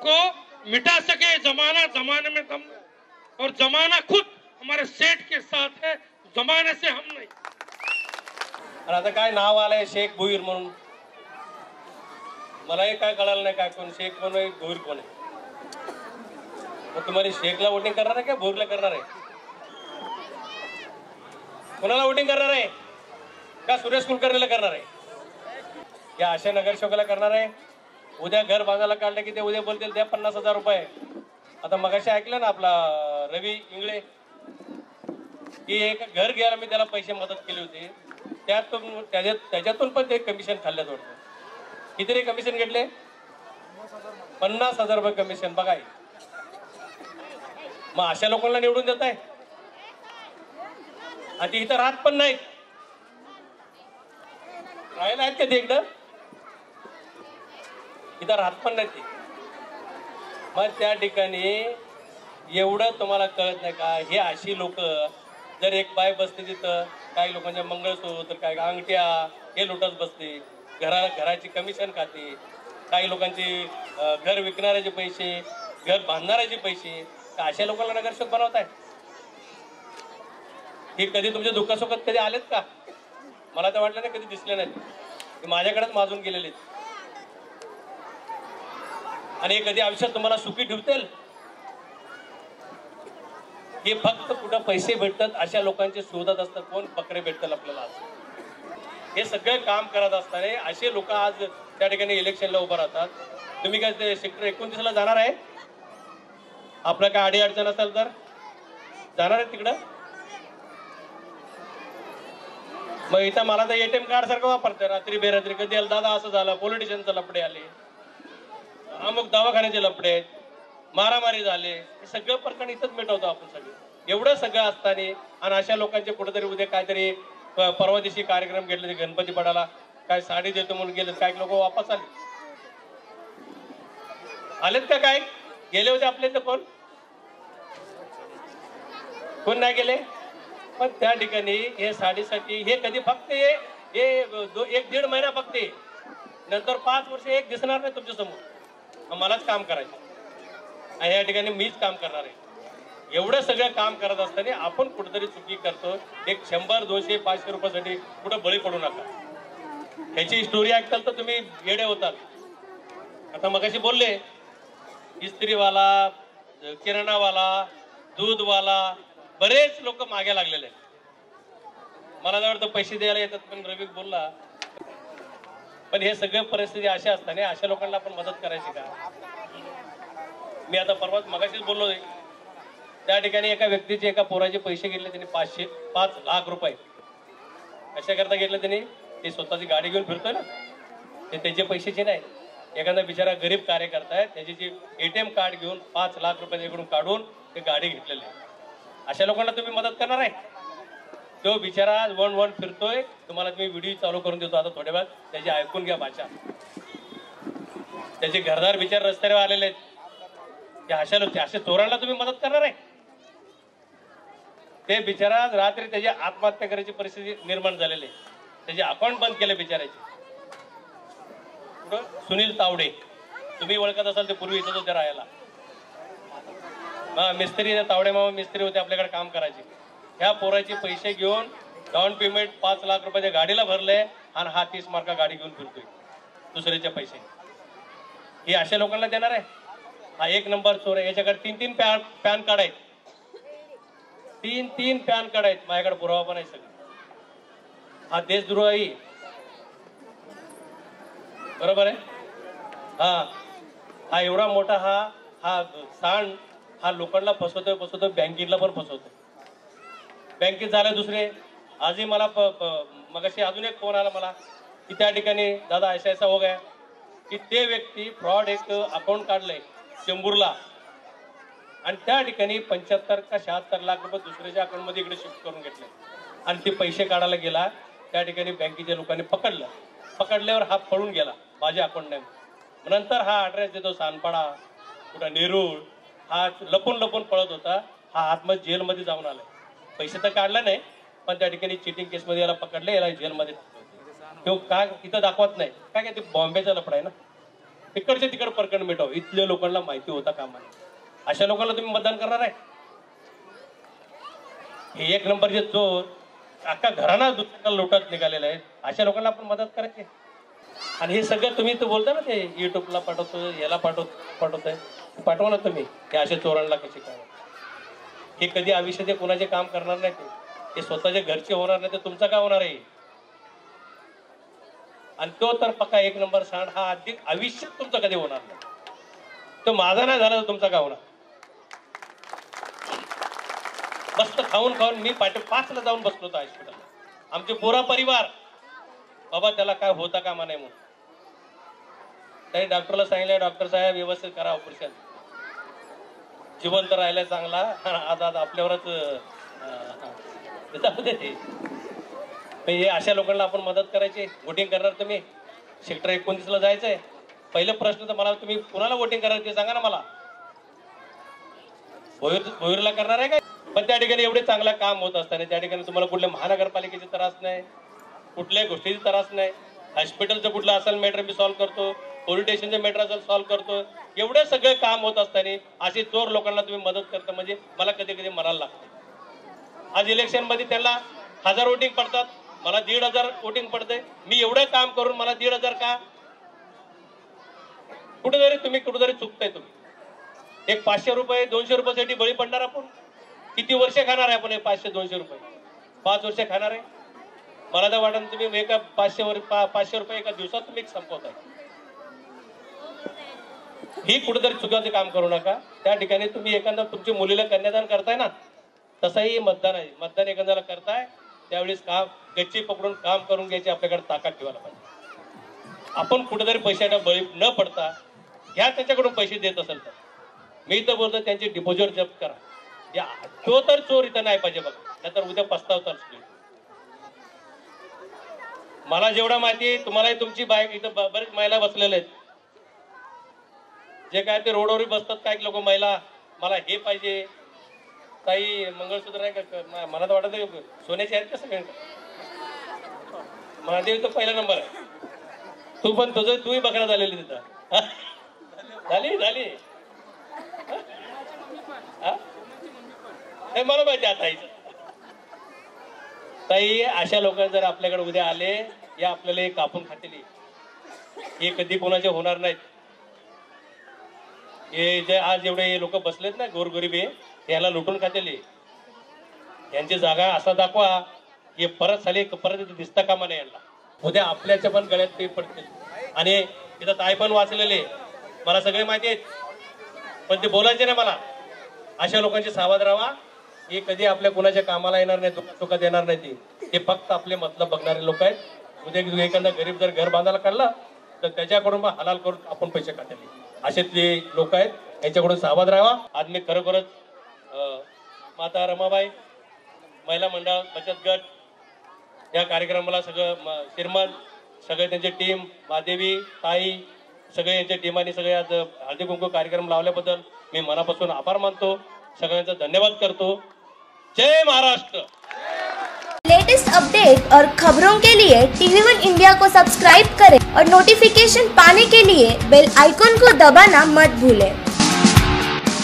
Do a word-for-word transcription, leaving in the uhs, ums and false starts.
को मिटा सके जमाना, जमाने में दम, और जमाना खुद हमारे सेठ के साथ है, जमाने से हम नहीं। आणि आता काय नाव आलंय शेख भुईर म्हणून, मलाही काय कळालं नाही काय कोण शेख कोण आहे भुईर कोण आहे. मग तुम्हाला शेखला वोटिंग करणार आहे का भुईरला करणार आहे? कोणाला वोटिंग करणार आहे? का सुरेश कुलकर्णीला करणार आहे? या अशा नगरसेवकाला करणार आहे? उद्या घर बांधायला काढलं की ते उद्या बोलतील द्या पन्नास हजार रुपये. आता मगाशी ऐकलं ना आपला रवी इंगळे की एक घर घ्यायला मी त्याला पैसे मदत केली होती, त्यातून त्याच्यात त्याच्यातून पण ते कमिशन खाल्ल्यात वाटतं. किती रे कमिशन घेतले? पन्नास हजार रुपये कमिशन. बघा मग अशा लोकांना निवडून देत आहे आणि ते इथं राहत पण नाहीत. राहायला आहेत का ते इकडं? इथं राहत पण नाही ते. मग त्या ठिकाणी एवढं तुम्हाला कळत नाही का? हे अशी लोक जर एक बाय बसते तिथं, काही लोकांच्या मंगळसूत्र काही अंगठ्या हे लुटत बसते, घराला घराची कमिशन खाते, काही लोकांचे घर विकणाऱ्याचे पैसे, घर बांधणाऱ्याचे पैसे, अशा लोकांना नगरसेवक बनवताय. हे कधी तुमच्या दुःखासुखात कधी आलेत का? मला तर वाटलं नाही कधी दिसले नाहीत. ते माझ्याकडेच माजून गेलेले आणि हे कधी आयुष्यात तुम्हाला सुखी ठेवतील? हे फक्त कुठं पैसे भेटतात अशा लोकांचे शोधात असतात. कोण बकरे भेटतात आपल्याला? हे सगळं काम करत असताना असे लोक आज त्या ठिकाणी इलेक्शनला उभं राहतात. तुम्ही काय ते सेक्टर एकोणतीसला जाणार आहे? आपलं काय अडी अडचण असेल तर जाणार आहे तिकडं? मग इथं मला तर एटीएम कार्ड सारखं वापरते. रात्री बेरात्री कधी आलं दादा असं झालं, पोलिटिशियनचं लपडे आले, अमुक दवाखान्याचे लपडे आहेत, मारामारी झाले, हे सगळं प्रकरण इथंच मिटवतो आपण सगळे. एवढं सगळं असताना आणि अशा लोकांचे कुठेतरी उद्या काहीतरी परवा दिवशी कार्यक्रम घेतले, ते गणपती पडायला काय साडी देतो म्हणून गेले, काही लोक वापस आले. आलेत का? काय गेले होते आपले तर कोण कोण नाही गेले? पण त्या ठिकाणी हे साडीसाठी हे कधी फक्त हे एक दीड महिना फक्त, नंतर पाच वर्ष एक दिसणार नाही तुमच्या समोर. मलाच काम करायचं आणि या ठिकाणी मीच काम करणार आहे. एवढं सगळं काम करत असताना आपण कुठेतरी चुकी करतो. एक शंभर दोनशे पाचशे रुपयासाठी कुठं बळी पडू नका. ह्याची स्टोरी ऐकताल तर तुम्ही येडे होताल. आता मगाशी बोलले इस्त्रीवाला, किराणावाला, दूधवाला, बरेच लोक मागे लागलेले आहेत. मला तर वाटतं पैसे द्यायला येतात, पण रवी बोलला. पण हे सगळे परिस्थिती अशा असताना अशा लोकांना आपण मदत करायची का? मी आता परवाच मगाशीच बोललो, त्या ठिकाणी एका व्यक्तीचे एका पोराचे पैसे घेतले त्यांनी पाचशे पाच लाख रुपये. कशा करता घेतलं त्यांनी? ते स्वतःची गाडी घेऊन फिरतोय ना, ते त्याचे पैशाचे नाही. एखादा बिचारा गरीब कार्यकर्ता आहे, त्याची जी एटीएम कार्ड घेऊन पाच लाख रुपये त्याकडून काढून ते गाडी घेतलेली आहे. अशा लोकांना तुम्ही मदत करणार आहे? तो बिचारा वन वन फिरतोय. तुम्हाला मी व्हिडिओ चालू करून देतो आता थोड्या वेळात, त्याची ऐकून घ्या भाषा. त्याचे घरदार बिचार रस्त्यावर आलेले आहेत. ते अशा लोक अशा चोरांना तुम्ही मदत करणार आहे? ते बिचारा रात्री त्याची आत्महत्या करायची परिस्थिती निर्माण झालेली आहे. त्याचे अकाउंट बंद केले बिचारायचे. सुनील तावडे, तुम्ही ओळखत असाल, ते पूर्वी इथं होते राहायला. हा मिस्त्री तावडे मामा मिस्त्री होते, आपल्याकडे काम करायचे. ह्या पोराचे पैसे घेऊन डाऊन पेमेंट पाच लाख रुपयाच्या गाडीला भरले आणि हा तीस मार्का गाडी घेऊन फिरतोय दुसऱ्याचे पैसे. हे अशा लोकांना देणार आहे? हा एक नंबर चोर आहे. याच्याकडे तीन तीन पॅन पॅन कार्ड आहेत. तीन तीन पॅन कार्ड आहेत. माझ्याकडे पुरावा पण आहे सगळं. हा देशद्रोही, बरोबर आहे? हा हा एवढा मोठा हा हा सांड हा लोकांना फसवतोय फसवतोय बँकेला पण फसवतोय. बँकेत झालं दुसरे. आजही मला मगाशी अजून एक फोन आला मला की त्या ठिकाणी दादा ऐसा ऐसा हो गया की ते व्यक्ती फ्रॉड एक अकाउंट काढलंय चेंबूरला आणि त्या ठिकाणी पंच्याहत्तर का शहात्तर लाख रुपये दुसऱ्याच्या अकाउंट मध्ये इकडे शिफ्ट करून घेतले आणि ते पैसे काढायला गेला. त्या ठिकाणी बँकेच्या लोकांनी पकडलं. पकडल्यावर हा पळून गेला, माझे अकाउंट नाही. नंतर हा ॲड्रेस देतो सानपाडा, कुठं नेरूळ. हा लपून लपून पळत होता. हा आतमध्ये जेलमध्ये जाऊन आलाय. पैसे तर काढला नाही, पण त्या ठिकाणी चिटिंग केसमध्ये याला पकडले, याला जेलमध्ये. तो का इथं दाखवत नाही काय? काय ते बॉम्बेचा लफडा आहे ना. तिकडचे तिकड प्रकरण मिटव, इथल्या लोकांना माहिती होता कामा नये. अशा लोकांना तुम्ही मतदान करणार आहे? हे एक नंबरचे चोर अख्खा घराणा दुसऱ्याला लुटत निघालेले आहेत, अशा लोकांना आपण मदत करायची. आणि हे सगळं तुम्ही तर बोलता ना, ते युट्यूबला पाठवतो, याला पाठवतो पाठवतोय पाठवा ना तुम्ही. हे अशा चोरांना कसे काय? हे कधी आयुष्यात ते कोणाचे काम करणार नाही, ते स्वतःच्या घरचे होणार नाही, तर तुमचं काय होणार आहे? आणि तो तर पक्का एक नंबर सांड हा अधिक आयुष्यात तुमचं कधी होणार नाही. तो माझा नाही झाला तर तुमचा काय होणार? मस्त खाऊन खाऊन मी पाठी पाचला जाऊन बसलो होतो हॉस्पिटल. आमचे पुरा परिवार, बाबा त्याला काय होता कामा नाही म्हणून. त्याने डॉक्टरला सांगितलं, डॉक्टर साहेब व्यवस्थित करा ऑपरेशन, जिवंत राहिलाय चांगला. आज आज आपल्यावरच हे अशा लोकांना आपण मदत करायची. वोटिंग करणार तुम्ही? सेक्टर एकोणतीस ला जायचंय. पहिलं प्रश्न तर मला, तुम्ही कुणाला वोटिंग करणार ते सांगा ना मला. भोईर भोईरला करणार आहे काय? पण त्या ठिकाणी एवढे चांगलं काम होत असताना त्या ठिकाणी तुम्हाला कुठल्या महानगरपालिकेचे त्रास नाही, कुठल्याही गोष्टीचे त्रास नाही. हॉस्पिटलचं कुठलं असेल मॅटर मी सॉल्व्ह करतो, पोलीस स्टेशनचे मॅटर असेल सॉल्व्ह करतो. एवढे सगळे काम होत असताना असे चोर लोकांना तुम्ही मदत करता म्हणजे मला कधी कधी मनाला लागते. आज इलेक्शन मध्ये त्यांना हजार वोटिंग पडतात, मला दीड हजार वोटिंग पडते. मी एवढं काम करून मला दीड हजार का? कुठेतरी तुम्ही कुठेतरी चुकताय. तुम्ही एक पाचशे रुपये दोनशे रुपयासाठी बळी पडणार. आपण किती वर्ष खाणार आहे? आपण हे पाचशे दोनशे रुपये पाच वर्ष खाणार आहे? मला तर वाटत तुम्ही एका पाचशे वर पाचशे रुपये एका दिवसात तुम्ही संपवताय. ही कुठेतरी चुकाचे काम करू नका. त्या ठिकाणी तुम्ही एखादा तुमच्या मुलीला कन्यादान करताय ना, तसाही मतदान आहे. मतदान एखाद्याला करताय त्यावेळेस काम गच्ची पकडून काम करून घ्यायची आपल्याकडे ताकद ठेवायला पाहिजे. आपण कुठेतरी पैशाला बळी न पडता घ्या त्याच्याकडून पैसे देत असेल तर मी तर बोलतो त्यांची डिपॉझिट जप्त करा. या तो तर चोर इथं नाही पाहिजे बघा, नाहीतर उद्या पस्तावताल. मला जेवढा माहिती तुम्हालाही तुमची बाईक इथं बरेच महिला बसलेल्या आहेत, जे काय ते रोडवर बसतात काय लोक महिला, मला हे पाहिजे ताई मंगळसूत्र नाही का, मला तर वाटत सोन्याचे आहेत का सगळे? महादेव तर पहिला नंबर आहे. तू पण तुझं तूही बघण्यात आलेली तिथं झाली झाली हे मला माहिती आता. ताई अशा लोकांना जर आपल्याकडे उद्या आले या आपल्याला कापून खातील, हे कधी कोणाचे होणार नाहीत. हे जे आज एवढे लोक बसलेत ना गोरगरिबी, याला लुटून खातील. यांची जागा असा दाखवा हे परत झाले परत दिसता कामा नाही. यांना उद्या आपल्याच्या पण गळ्यात ते पडतील. आणि तिथं ताई पण वाचलेले मला सगळे माहिती आहेत, पण ते बोलायचे नाही मला. अशा लोकांची सावध राहा. हे कधी आपल्या कुणाच्या कामाला येणार नाही, चुकात येणार नाही. ते फक्त आपले मतलब बघणारे लोक आहेत. उद्या एखादा गरीब जर घर बांधायला काढला तर त्याच्याकडून मग हलाल करून आपण पैसे काढले. असे ते लोक आहेत, यांच्याकडून सावध राहा. आज मी खरोखरच माता रमाबाई महिला मंडळ बचत गट या कार्यक्रमाला सगळं श्रीमंत सगळे त्यांची टीम, महादेवी ताई सगळे यांच्या टीमाने सगळे आज हळदी कुंकू कार्यक्रम लावल्याबद्दल मी मनापासून आभार मानतो. सगळ्यांचा धन्यवाद करतो. जय महाराष्ट्र. लेटेस्ट अपडेट और खबरों के लिए टीवी वन इंडिया को सब्सक्राइब करें और नोटिफिकेशन पाने के लिए बेल आइकॉन को दबाना मत भूलें.